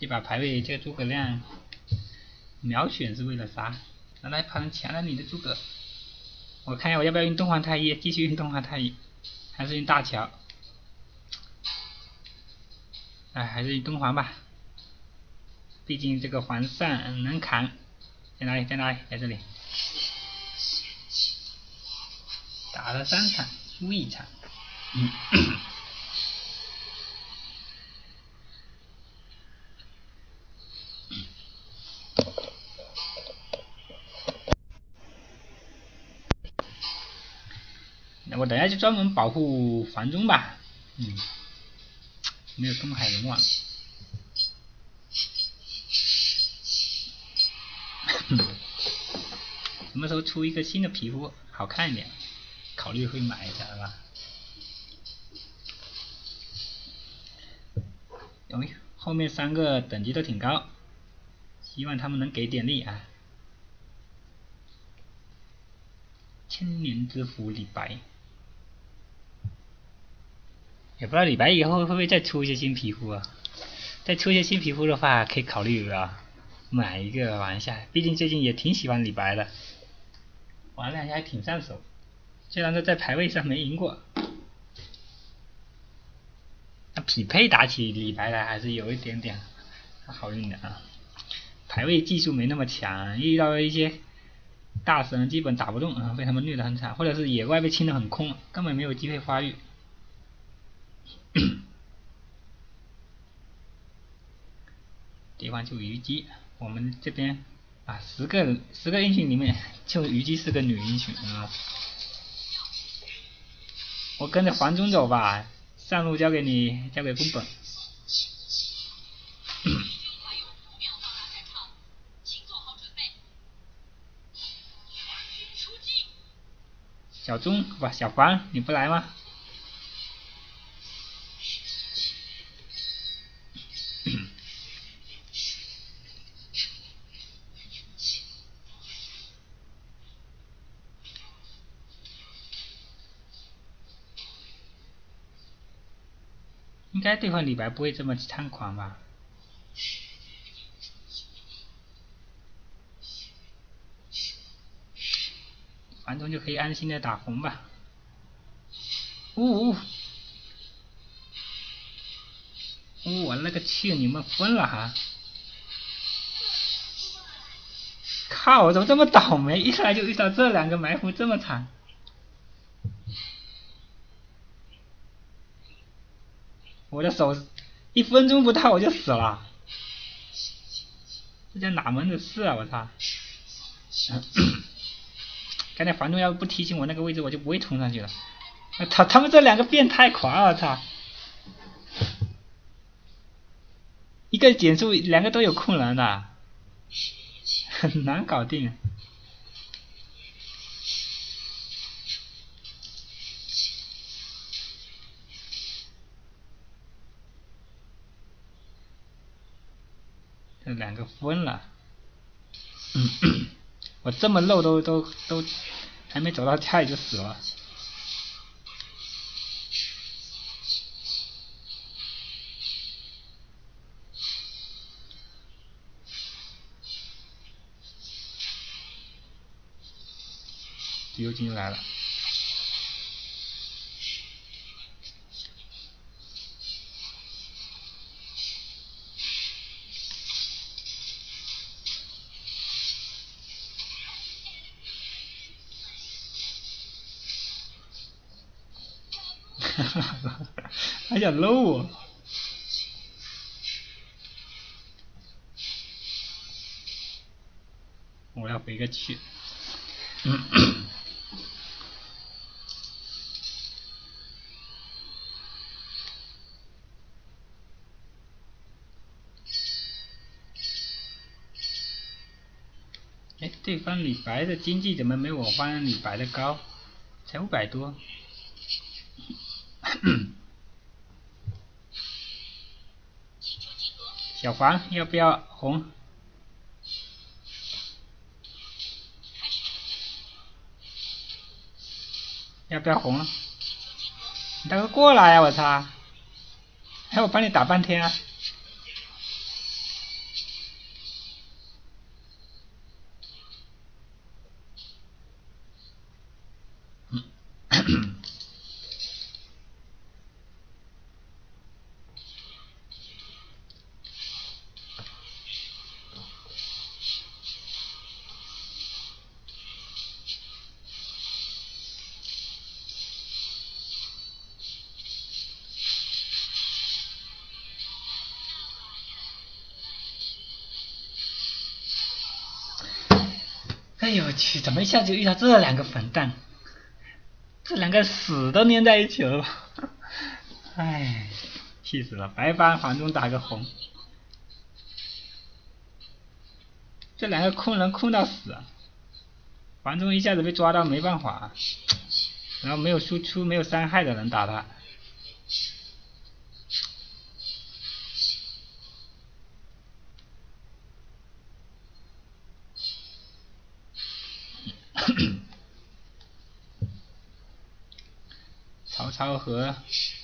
这把排位这个诸葛亮秒选是为了啥？原来旁人抢了你的诸葛。我看一下我要不要用东皇太一，继续用东皇太一，还是用大乔？哎，还是用东皇吧，毕竟这个皇上能砍。在哪里？在哪里？在这里。打了3场，输1场。那我等下就专门保护黄忠吧。没有东海龙王。什么时候出一个新的皮肤好看一点，考虑会买一下吧。后面3个等级都挺高，希望他们能给点力啊。千年之父李白，也不知道李白以后会不会再出一些新皮肤啊？再出一些新皮肤的话，可以考虑买一个玩一下，毕竟最近也挺喜欢李白的，玩2下还挺上手。虽然说在排位上没赢过，那匹配打起李白来还是有一点点好用的啊。排位技术没那么强，遇到一些大神基本打不动啊，被他们虐得很惨，或者是野怪被清得很空，根本没有机会发育。对方就虞姬，我们这边10个英雄里面就虞姬是个女英雄啊。我跟着黄忠走吧，上路交给你，交给宫本。小钟不，小黄你不来吗？应该对方李白不会这么猖狂吧？黄忠就可以安心的打红吧。我勒个去，你们疯了哈！靠，我怎么这么倒霉，一来就遇到这2个埋伏这么惨。我的手1分钟不到我就死了，这叫哪门子事啊！我操！刚才黄忠要不提醒我那个位置，我就不会冲上去了。他们这2个变态狂，我操！一个减速，2个都有控人的，很难搞定。这2个疯了。我这么漏都还没走到家里就死了。自由金就来了。还想搂我？我要回个去。对方李白的经济怎么没我方李白的高？才500多。小黄要不要红？要不要红？你大哥过来呀！我操！还我帮你打半天啊！ 哎呦去，怎么一下就遇到这两个混蛋？这两个死都粘在一起了吧？唉，气死了！白帮黄忠打个红，这两个空人空到死啊！黄忠一下子被抓到没办法，然后没有输出、没有伤害的人打他。曹操和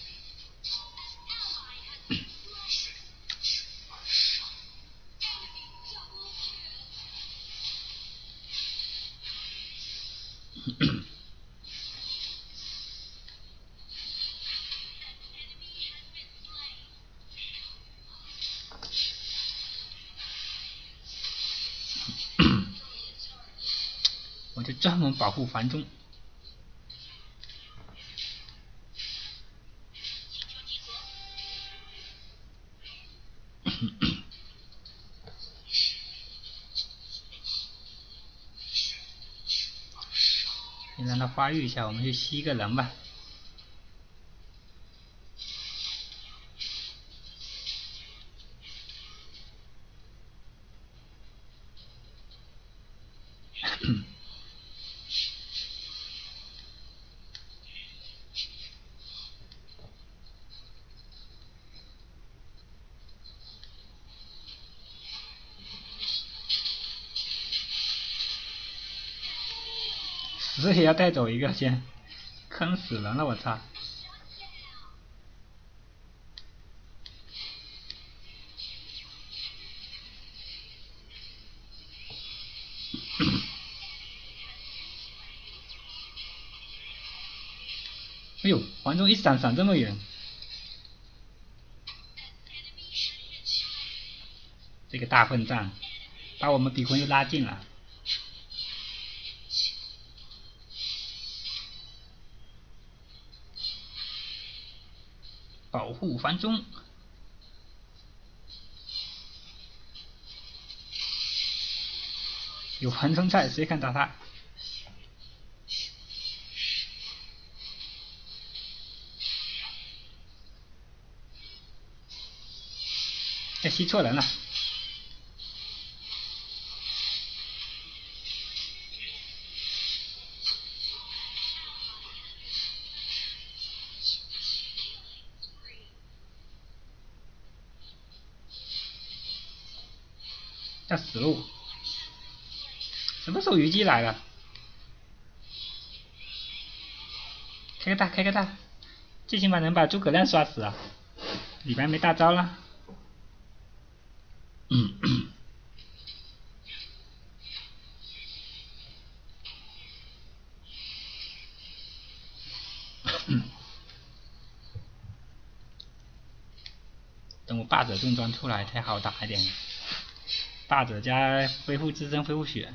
我就专门保护黄忠。先让他发育一下，我们去吸个人吧。死也要带走一个先，坑死人了，我操！哎呦，黄忠一闪这么远，这个大混战把我们比分又拉近了。保护黄忠，有黄忠在，谁敢打他？哎，吸错人了。要死路！什么时候虞姬来了？开个大，开个大，最起码能把诸葛亮刷死啊！李白没大招了。等我霸者重装出来才好打一点。霸者加恢复自身恢复血。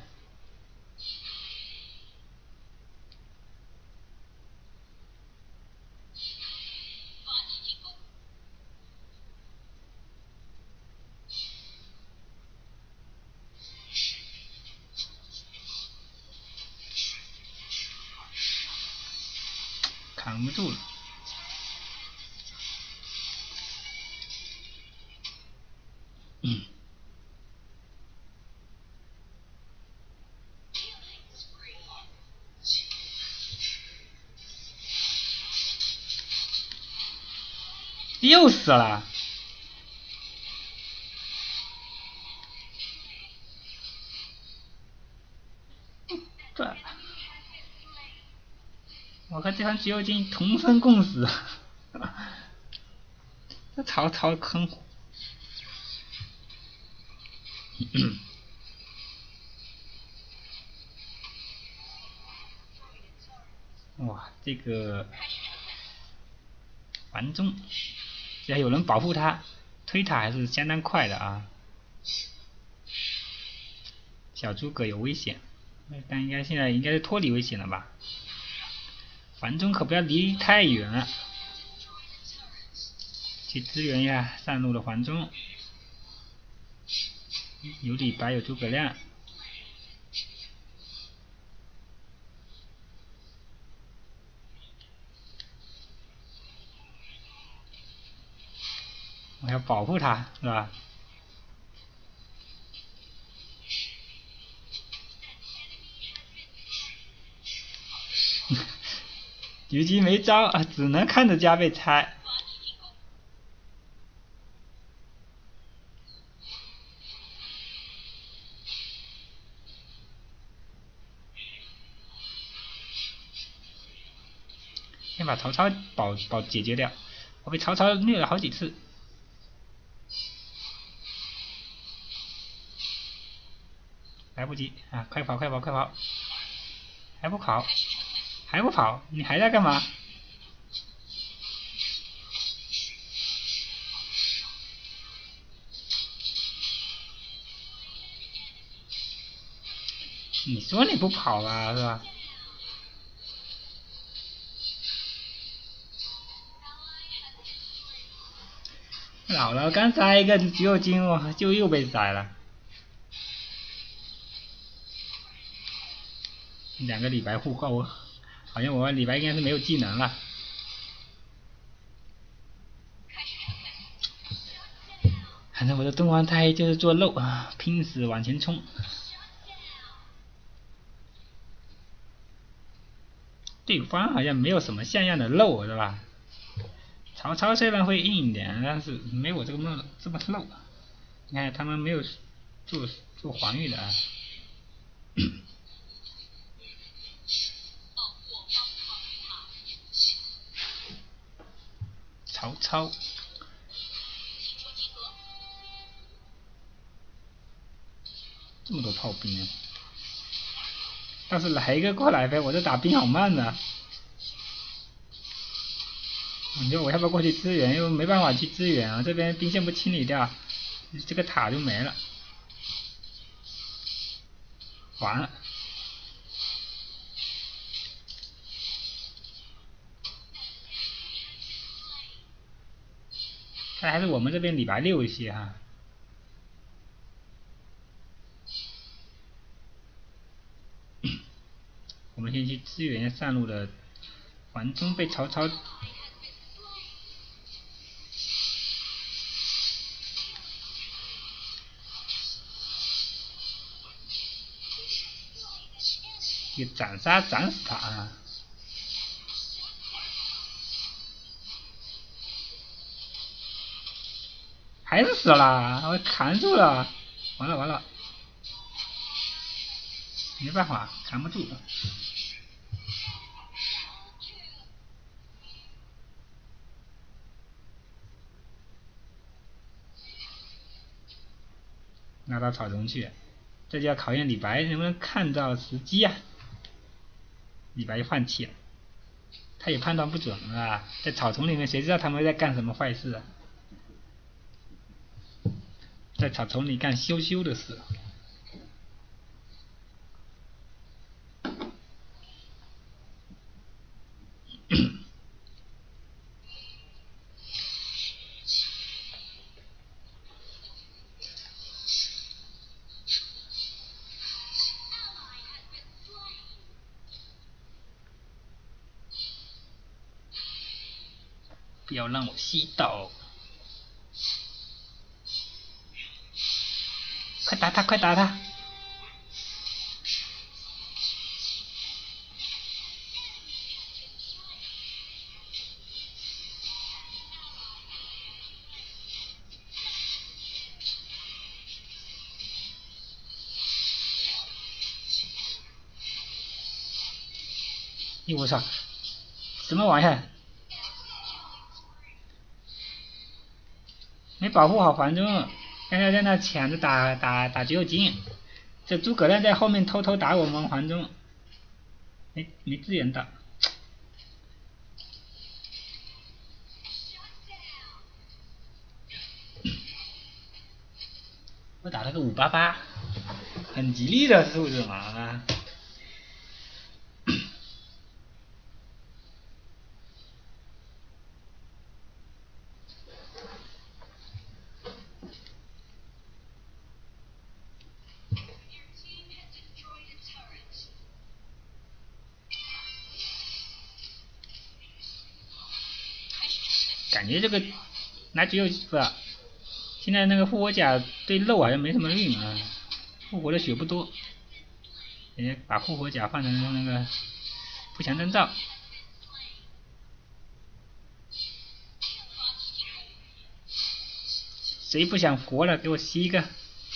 扛不住了。又死了。这，我和这帮橘右京同生共死。这曹操坑。哇，这个黄忠，只要有人保护他，推塔还是相当快的啊。小诸葛有危险，但应该现在应该是脱离危险了吧？黄忠可不要离太远了，去支援一下上路的黄忠。有李白，有诸葛亮。 要保护他，是吧？虞姬没招啊，只能看着家被拆。先把曹操解决掉，我被曹操虐了好几次。来不及啊！快跑快跑快跑！还不跑？还不跑？你还在干嘛？你说你不跑了是吧？姥姥刚摘一个橘精，我就又被宰了。2个李白互扣，好像我李白应该是没有技能了。反正我的东皇太一就是做肉啊，拼死往前冲。对方好像没有什么像样的肉，是吧？曹操虽然会硬一点，但是没我这么肉。你看他们没有做防御的啊。曹操。这么多炮兵啊！要是来一个过来呗，我这打兵好慢的。你说我要不要过去支援？又没办法去支援啊，这边兵线不清理掉，这个塔就没了。完了。看来还是我们这边李白溜一些哈。我们先去支援上路的黄忠，被曹操一个斩杀斩死他啊！还是死了，我扛住了，完了完了，没办法，扛不住。拿到草丛去，这就要考验李白能不能看到时机啊！李白就放弃了，他也判断不准啊，在草丛里面谁知道他们在干什么坏事啊？在草丛里干羞羞的事。不要让我吸到！快打他！快打他！我操！什么玩意儿？没保护好黄忠，刚才在那抢着打橘右京，这诸葛亮在后面偷偷打我们黄忠，没支援到。我打了个588，很吉利的数字嘛。感觉这个拿橘右不现在那个复活甲对肉好像没什么用啊，复活的血不多。人家把复活甲换成那个不祥征兆。谁不想活了？给我吸一个！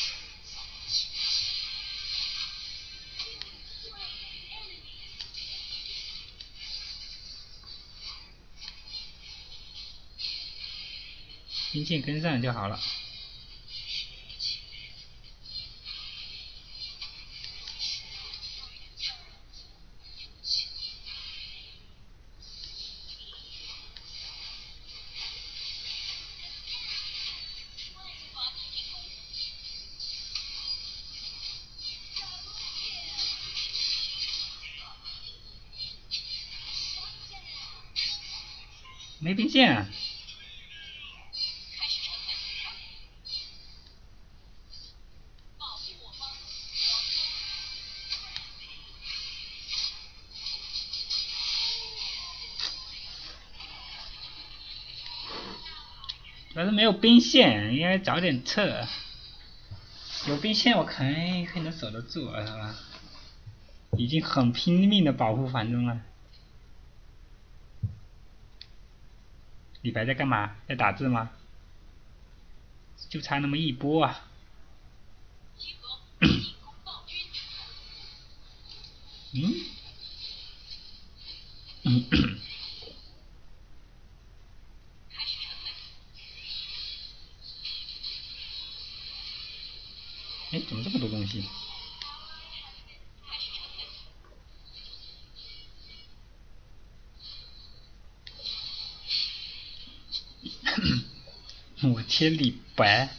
兵线跟上就好了。没兵线啊！主要是没有兵线，应该早点撤。有兵线我可能守得住，是吧？已经很拼命的保护繁中了。李白在干嘛？在打字吗？就差那么一波啊！哎，怎么这么多东西？我切李白！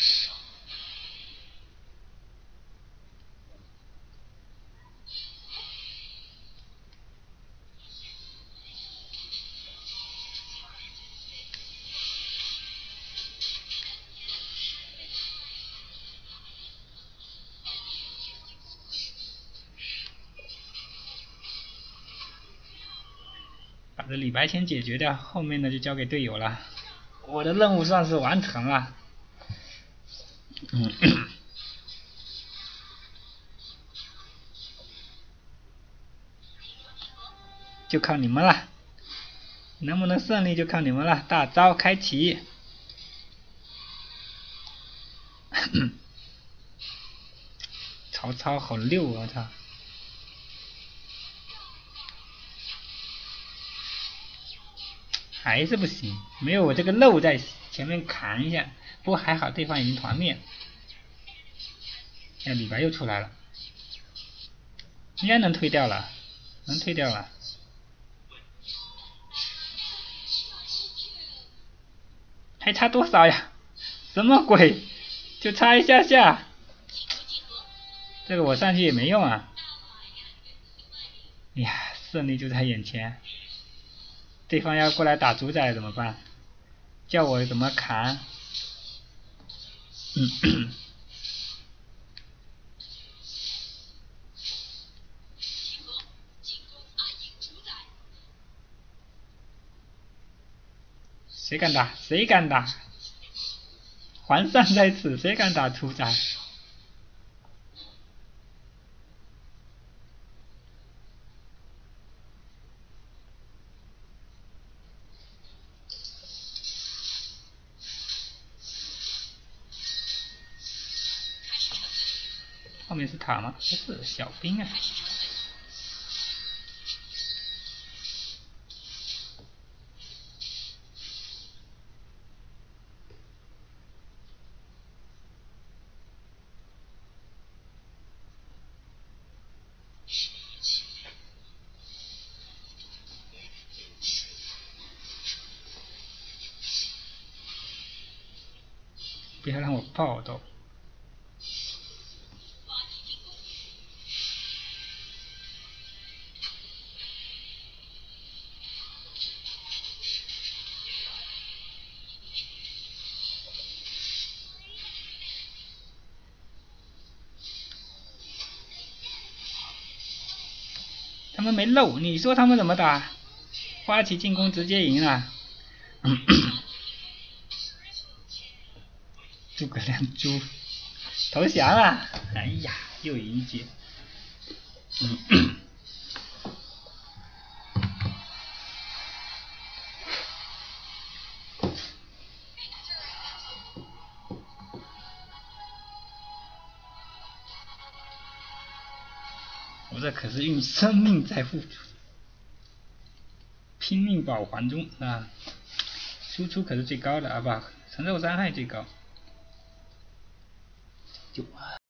把这李白先解决掉，后面的就交给队友了。我的任务算是完成了。就靠你们了，能不能胜利就靠你们了。大招开启。曹操好溜，我操！还是不行，没有我这个肉在前面扛一下。不过还好，对方已经团灭。李白又出来了，应该能推掉了，能推掉了。还差多少呀？什么鬼？就差一下下。这个我上去也没用啊。哎呀，胜利就在眼前。对方要过来打主宰怎么办？叫我怎么扛？谁敢打？谁敢打？皇上在此，谁敢打主宰？后面是塔吗？不是，小兵啊。不要让我暴动！他们没漏，你说他们怎么打？发起进攻直接赢了。 诸葛亮猪投降了，哎呀，又赢一局。我这可是用生命在付出，拼命保环中啊！输出可是最高的啊，不，承受伤害最高。